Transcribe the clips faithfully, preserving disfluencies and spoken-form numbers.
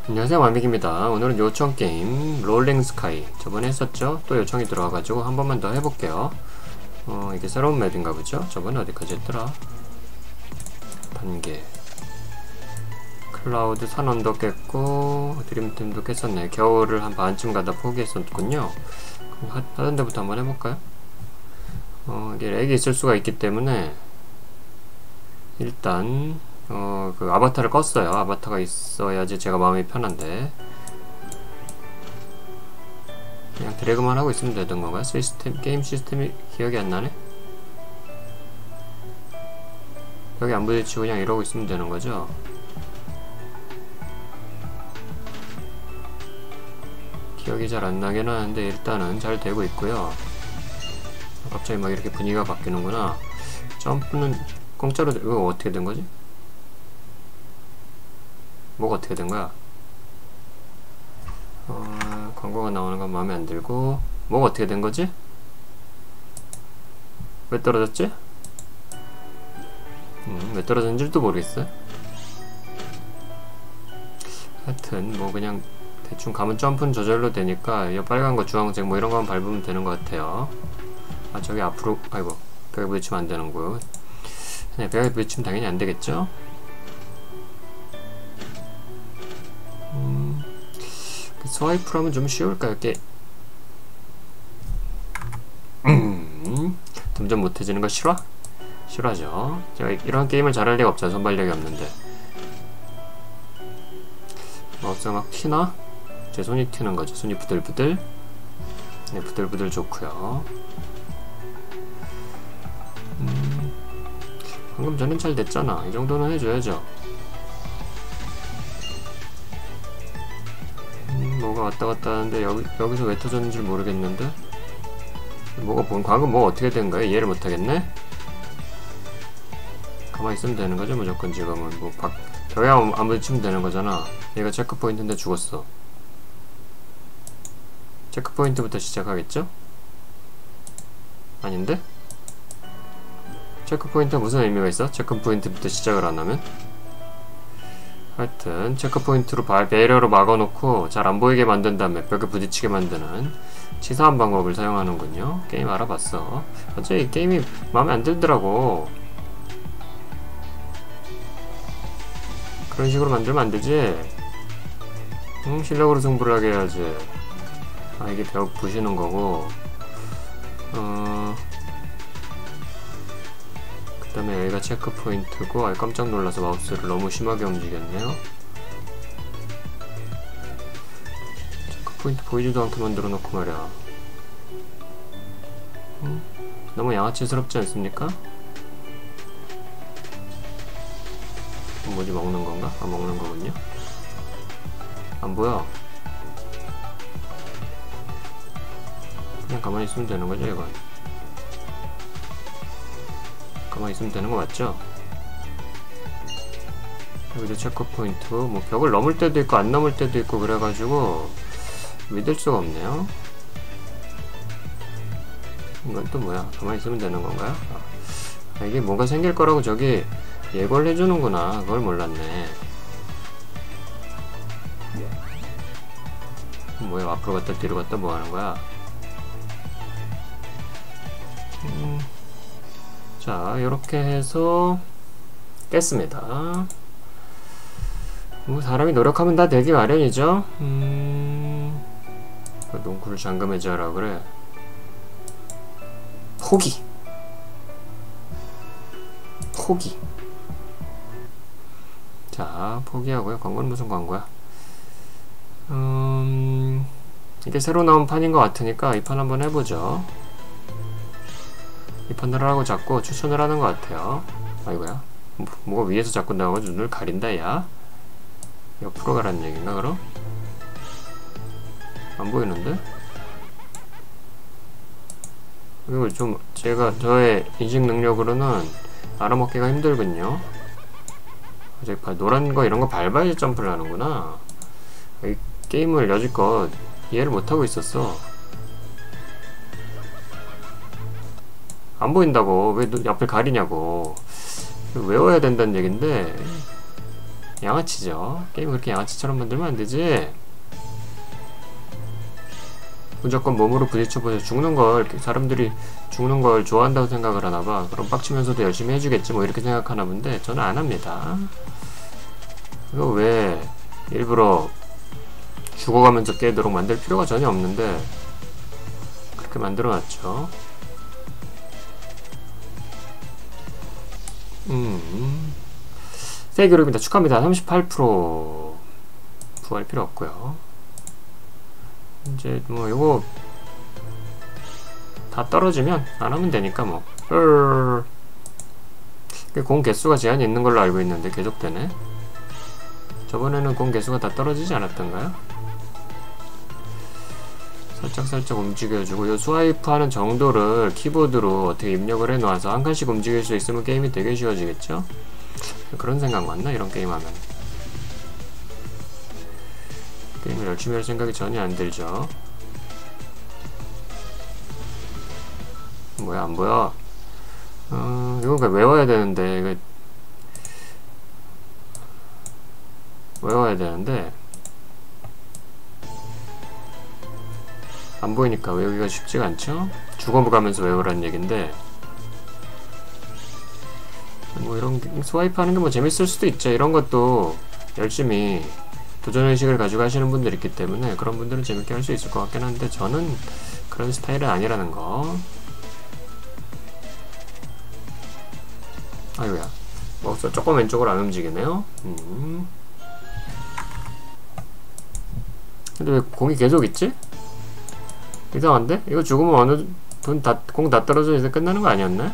안녕하세요, 만빅입니다. 오늘은 요청 게임 롤링 스카이 저번에 했었죠? 또 요청이 들어와가지고 한 번만 더 해볼게요. 어 이게 새로운 맵인가 보죠? 저번에 어디까지 했더라? 반개 클라우드 산원도 깼고 드림팀도 깼었네. 겨울을 한 반쯤 가다 포기했었군요. 그럼 하, 하던 데부터 한번 해볼까요? 어 이게 렉이 있을 수가 있기 때문에 일단 어, 그 아바타를 껐어요. 아바타가 있어야지 제가 마음이 편한데 그냥 드래그만 하고 있으면 되던 건가요? 시스템, 게임 시스템이 기억이 안 나네? 여기 안 부딪히고 그냥 이러고 있으면 되는 거죠? 기억이 잘 안 나긴 하는데 일단은 잘 되고 있고요. 갑자기 막 이렇게 분위기가 바뀌는구나. 점프는 공짜로, 이거 어떻게 된 거지? 뭐가 어떻게 된 거야? 어, 광고가 나오는 건 마음에 안 들고. 뭐가 어떻게 된 거지? 왜 떨어졌지? 음, 왜 떨어졌는지도 모르겠어요. 하여튼 뭐 그냥 대충 가면 점프는 저절로 되니까 이 빨간 거, 주황색 뭐 이런 거만 밟으면 되는 것 같아요. 아, 저기 앞으로, 아이고, 벽에 부딪히면 안 되는 거요. 네, 벽에 부딪히면 당연히 안 되겠죠? 음, 스와이프로 하면 좀 쉬울까요? 이렇게 음, 점점 못해지는 거 싫어? 싫어하죠. 제가 이런 게임을 잘할 리가 없잖아. 손발력이 없는데. 마우스가 막 튀나? 제 손이 튀는 거죠. 손이 부들부들. 네, 부들부들 좋고요. 음, 방금 전엔 잘 됐잖아. 이 정도는 해줘야죠. 음, 뭐가 왔다 갔다 하는데 여기, 여기서 왜 터졌는지 모르겠는데? 뭐가 본, 방금 뭐가 어떻게 된 거야? 이해를 못하겠네? 가만히 있으면 되는 거죠, 무조건 지금은. 뭐, 박, 벽에 안 부딪히면 되는 거잖아. 얘가 체크포인트인데 죽었어. 체크포인트부터 시작하겠죠? 아닌데? 체크포인트가 무슨 의미가 있어? 체크포인트부터 시작을 안 하면? 하여튼, 체크포인트로 발, 배려로 막아놓고 잘 안 보이게 만든 다음에 벽에 부딪히게 만드는 치사한 방법을 사용하는군요. 게임 알아봤어. 어차피 이 게임이 마음에 안 들더라고. 그런 식으로 만들면 안 되지. 응, 실력으로 승부를 하게 해야지. 아, 이게 벽 부시는 거고. 어, 그 다음에 여기가 체크 포인트고. 아, 깜짝 놀라서 마우스를 너무 심하게 움직였네요. 체크 포인트 보이지도 않게 만들어 놓고 말이야. 응? 너무 양아치스럽지 않습니까? 뭐지, 먹는 건가? 아, 먹는 거군요. 안 보여. 그냥 가만히 있으면 되는 거죠, 이건. 가만히 있으면 되는 거 맞죠? 여기도 체크 포인트. 뭐 벽을 넘을 때도 있고 안 넘을 때도 있고 그래가지고 믿을 수가 없네요. 이건 또 뭐야? 가만히 있으면 되는 건가요? 아, 이게 뭔가 생길 거라고 저기 예고를 해주는구나. 그걸 몰랐네. 뭐야, 앞으로 갔다 뒤로 갔다 뭐 하는 거야? 음, 자, 이렇게 해서 깼습니다. 뭐 사람이 노력하면 다 되기 마련이죠. 음, 그 농구를 잠금해줘라 그래. 포기. 포기. 자, 포기하고요. 광고는 무슨 광고야? 음, 이게 새로 나온 판인 것 같으니까 이 판 한번 해보죠. 이 판을 하라고 자꾸 추천을 하는 것 같아요. 아이고야. 뭐, 뭐가 위에서 자꾸 나와가지고 눈을 가린다, 야. 옆으로 가라는 얘기인가, 그럼? 안 보이는데? 이거 좀, 제가, 저의 인식 능력으로는 알아먹기가 힘들군요. 저기 노란 거 이런 거 밟아야지 점프를 하는구나. 이 게임을 여지껏 이해를 못하고 있었어. 안 보인다고. 왜 앞을 가리냐고. 외워야 된다는 얘긴데 양아치죠. 게임 그렇게 양아치처럼 만들면 안 되지. 무조건 몸으로 부딪혀보자. 죽는 걸, 사람들이 죽는 걸 좋아한다고 생각을 하나봐. 그럼 빡치면서도 열심히 해주겠지 뭐 이렇게 생각하나 본데 저는 안 합니다. 이거 왜 일부러 죽어가면서 깨도록 만들 필요가 전혀 없는데 그렇게 만들어놨죠. 음, 새 기록입니다. 축하합니다. 삼십팔 퍼센트 부활 필요 없고요. 이제 뭐 이거 다 떨어지면 안 하면 되니까 뭐. 공 개수가 제한이 있는 걸로 알고 있는데 계속 되네. 저번에는 공 개수가 다 떨어지지 않았던가요? 살짝살짝 움직여주고 요 스와이프 하는 정도를 키보드로 어떻게 입력을 해놓아서 한 칸씩 움직일 수 있으면 게임이 되게 쉬워지겠죠? 그런 생각 맞나? 이런 게임 하면 게임을 열심히 할 생각이 전혀 안 들죠. 뭐야 안 보여? 어, 이건 그냥 외워야 되는데 이거 외워야 되는데 안 보이니까 외우기가 쉽지가 않죠? 죽어가면서 외우라는 얘긴데 뭐 이런 스와이프 하는 게 뭐 재밌을 수도 있죠. 이런 것도 열심히 도전의식을 가지고 하시는 분들이 있기 때문에 그런 분들은 재밌게 할 수 있을 것 같긴 한데 저는 그런 스타일은 아니라는 거. 아이고야 뭐 조금 왼쪽으로 안 움직이네요. 음. 근데 왜 공이 계속 있지? 이상한데? 이거 죽으면 어느 돈 다 공 다 떨어져 이제 끝나는 거 아니었나?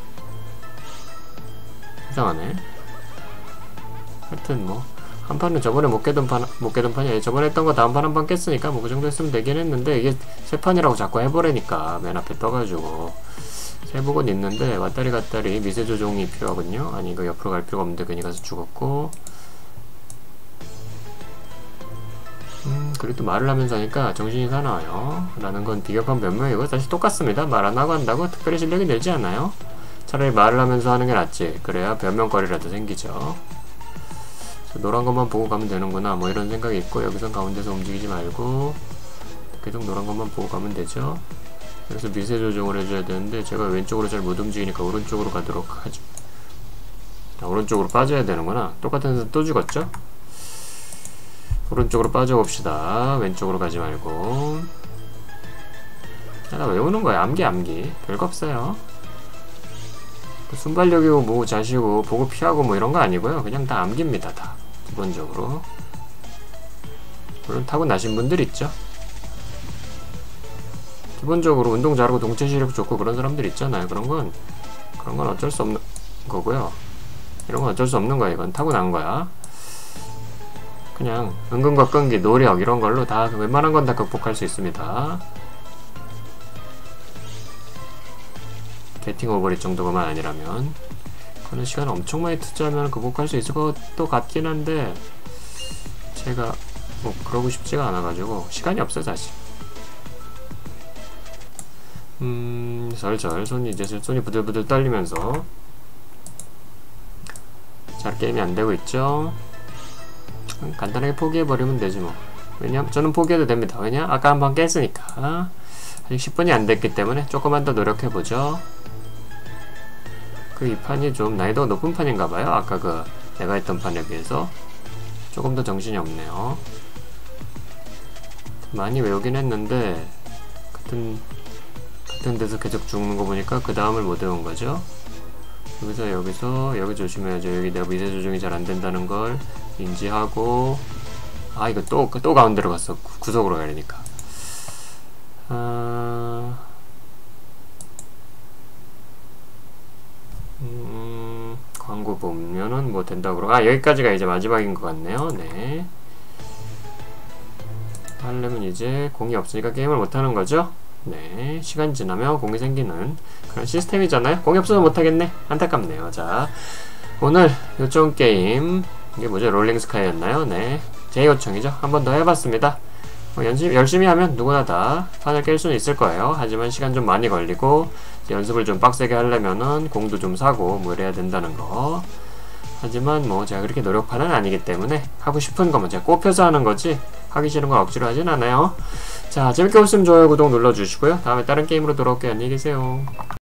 이상하네. 하여튼 뭐 한 판은 저번에 못 깨던 판, 못 깨던 판이 아니라 저번에 했던 거 다음 판 한 판 깼으니까 뭐 그 정도 했으면 되긴 했는데 이게 세 판이라고 자꾸 해버리니까 맨 앞에 떠가지고 세 복은 있는데 왔다리 갔다리 미세 조정이 필요하거든요. 아니 이거 옆으로 갈 필요가 없는데 괜히 가서 죽었고 음 그리고 또 말을 하면서 하니까 정신이 사나워요. 라는 건 비겁한 변명이고 사실 똑같습니다. 말 안 하고 한다고 특별히 실력이 늘지 않아요. 차라리 말을 하면서 하는 게 낫지. 그래야 변명거리라도 생기죠. 노란 것만 보고 가면 되는구나 뭐 이런 생각이 있고 여기선 가운데서 움직이지 말고 계속 노란 것만 보고 가면 되죠. 그래서 미세 조정을 해줘야 되는데 제가 왼쪽으로 잘 못 움직이니까 오른쪽으로 가도록 하죠. 자, 오른쪽으로 빠져야 되는구나. 똑같은 데서 또 죽었죠? 오른쪽으로 빠져봅시다. 왼쪽으로 가지 말고. 아, 나 외우는 거야. 암기 암기 별거 없어요. 순발력이고 뭐 자시고 보고 피하고 뭐 이런 거 아니고요. 그냥 다 암기입니다. 다 기본적으로. 물론 타고나신 분들 있죠. 기본적으로 운동 잘하고 동체 시력 좋고 그런 사람들 있잖아요. 그런 건 그런 건 어쩔 수 없는 거고요. 이런 건 어쩔 수 없는 거야. 이건 타고난 거야. 그냥 은근과 끈기, 노력 이런 걸로 다 웬만한 건 다 극복할 수 있습니다. 게팅 오버릿 정도만 아니라면 그런 시간 엄청 많이 투자하면 극복할 수 있을 것도 같긴 한데 제가 뭐 그러고 싶지가 않아가지고 시간이 없어요 사실. 음 절절 손이 이제 손이 부들부들 떨리면서 잘 게임이 안 되고 있죠. 간단하게 포기해버리면 되지 뭐. 왜냐면 저는 포기해도 됩니다. 왜냐 아까 한번 깼으니까. 아직 십 분이 안 됐기 때문에 조금만 더 노력해보죠. 그 이 판이 좀 난이도가 높은 판인가봐요. 아까 그 내가 했던 판에 비해서 조금 더 정신이 없네요. 많이 외우긴 했는데 같은 같은 데서 계속 죽는 거 보니까 그 다음을 못 외운 거죠. 여기서 여기서 여기 조심해야죠. 여기 내가 미세 조정이 잘 안 된다는 걸 인지하고 아 이거 또 또 가운데로 갔어. 구석으로 가야 되니까. 아... 음... 광고 보면은 뭐 된다고 그러고 아 여기까지가 이제 마지막인 것 같네요. 네. 하려면 이제 공이 없으니까 게임을 못하는 거죠? 네. 시간 지나면 공이 생기는 그런 시스템이잖아요. 공이 없어서 못하겠네. 안타깝네요. 자, 오늘 요청 게임 이게 뭐죠? 롤링 스카이였나요? 네. 제 요청이죠. 한 번 더 해봤습니다. 뭐 열심히, 열심히 하면 누구나 다 판을 깰 수는 있을 거예요. 하지만 시간 좀 많이 걸리고 연습을 좀 빡세게 하려면은 공도 좀 사고 뭐 이래야 된다는 거. 하지만 뭐 제가 그렇게 노력파는 아니기 때문에 하고 싶은 거면 제가 꼽혀서 하는 거지 하기 싫은 건 억지로 하진 않아요. 자, 재밌게 보셨으면 좋아요, 구독 눌러주시고요. 다음에 다른 게임으로 돌아올게요. 안녕히 계세요.